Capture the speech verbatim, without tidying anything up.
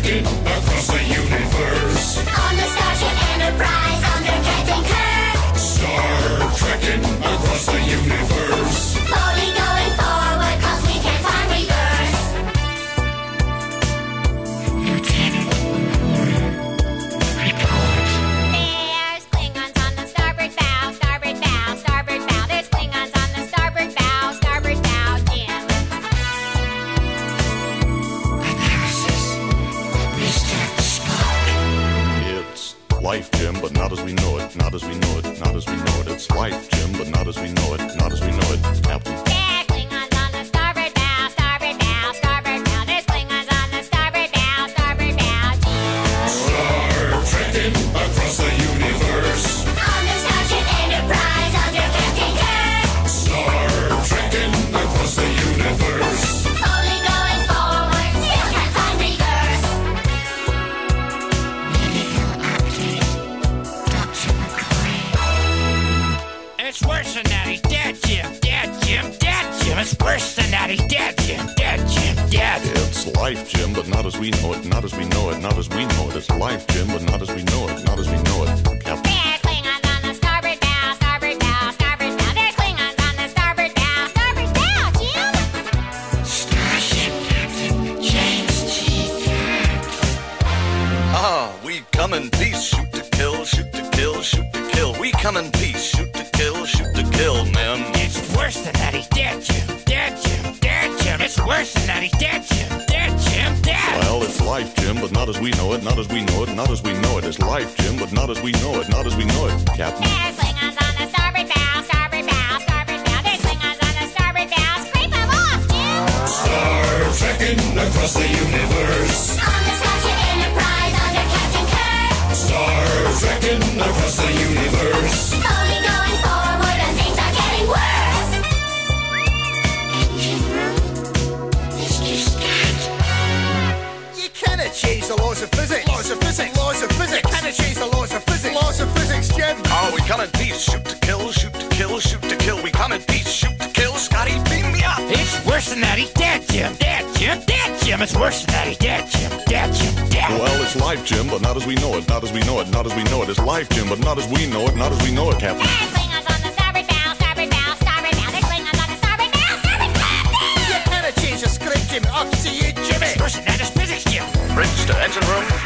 trekking across the universe. On the Starship Enterprise under Captain Kirk. Star trekking across the universe. Slowly going forward cause we can't find reverse. Lieutenant, report. There's Klingons on the starboard bow, starboard bow, starboard bow. There's Klingons on the starboard bow, starboard bow, Jim. Analysis. Mister Spock. It's life, Jim, but not as we know it, not as we know it, not as we know it. It's life, Jim, but not as we know it, not as we know it, Captain. There's Klingons on the starboard bow, starboard bow, starboard bow. There's Klingons on the starboard bow, starboard bow, Jim. Star trekking across the universe. On the Starship Enterprise under Captain Kirk. Star trekking across the universe. Slowly going forward, still can't find reverse. Medical update. Doctor McCoy. It's worse than that. He's dead, Jim. Dead, Jim. Dead, Jim. It's worse than that. He's dead, Jim. Dead, Jim. Dead. It's life, Jim, but not as we know it, not as we know it, not as we know it. It's life, Jim, but not as we know it, not as we know it, Captain. There's Klingons on the starboard bow, starboard bow, starboard bow. There's Klingons on the starboard bow, starboard bow, Jim. Starship Captain James T. Kirk. Ah, we come in peace, shoot to kill, shoot to kill, shoot to kill. We come in peace, shoot to kill, shoot to kill, men. It's worse than that. He's dead, Jim. Dead, Jim. Dead, Jim. It's worse than that. He's dead, Jim. Dead, Jim. Dead. Well, it's life, Jim, but not as we know it, not as we know it, not as we know it. It's life, Jim, but not as we know it, not as we know it, Captain. There's Klingons on the starboard bow, starboard bow, starboard bow. There's Klingons on the starboard bow. Scrape 'em off, Jim. Star trekking across the universe. On the Starship Enterprise under Captain Kirk. Star trekking across the universe. Slowly going forward and things are getting worse. Engine room. Mister Scott. You cannot change the laws of physics. Laws of physics. Laws of physics. You cannot change the laws of physics. Laws of physics, Jim. Ah, we come in peace, shoot to kill, shoot to kill, shoot to kill. We come in peace, shoot to kill. Scotty, beam me up. It's worse than that. He's dead, Jim. Dead, Jim. Dead, Jim. It's worse than that. He's dead, Jim. Dead, Jim. Dead. Well, it's life, Jim, but not as we know it, not as we know it, not as we know it. It's life, Jim, but not as we know it, not as we know it, Captain. There's Klingons on the starboard bow, starboard bow, starboard bow. There's Klingons on the starboard bow, starboard bow. You cannot change the script, Jim. Up to you, Jimmy. It's worse than that. It's physics, Jim. Bridge to engine room.